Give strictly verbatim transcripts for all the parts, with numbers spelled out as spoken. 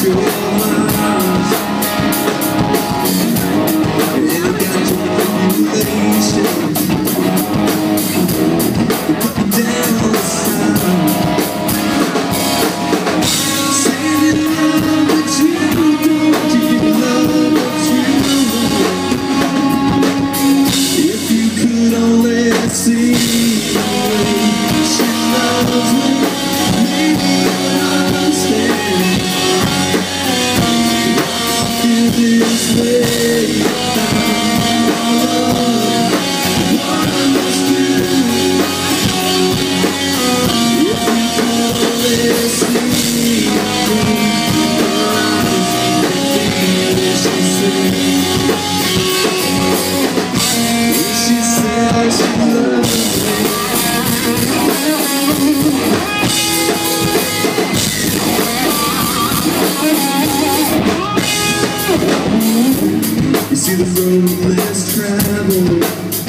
You see the road less traveled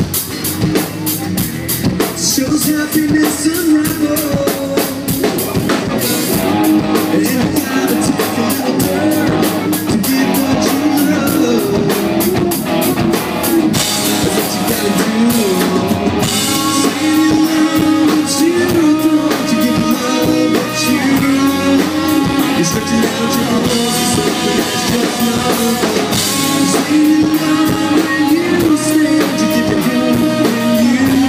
shows happiness unraveled, and you gotta take a little turn to get what you love. That's what you gotta do. Say you love what you don't, you give love what you want. You're stretching out your arms for something that's just love. Say you love when you stand, you give it him when you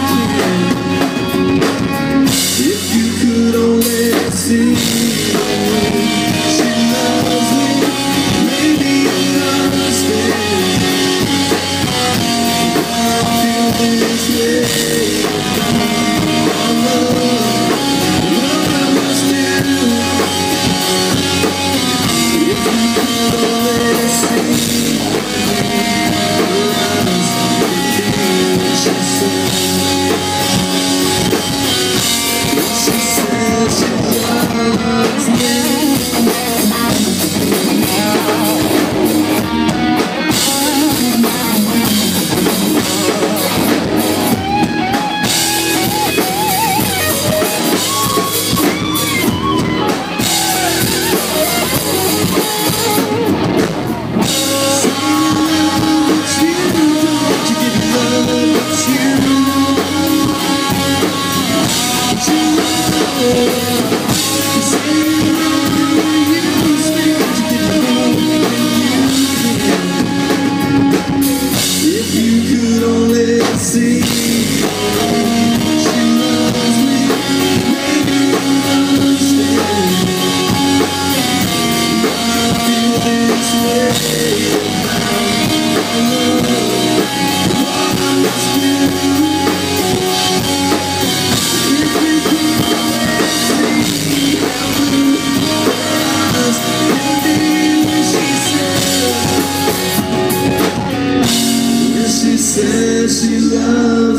can. If you could only see the way she loves me, maybe you'll understand. I feel this way about our love, what I must do. If you could only see she says she loves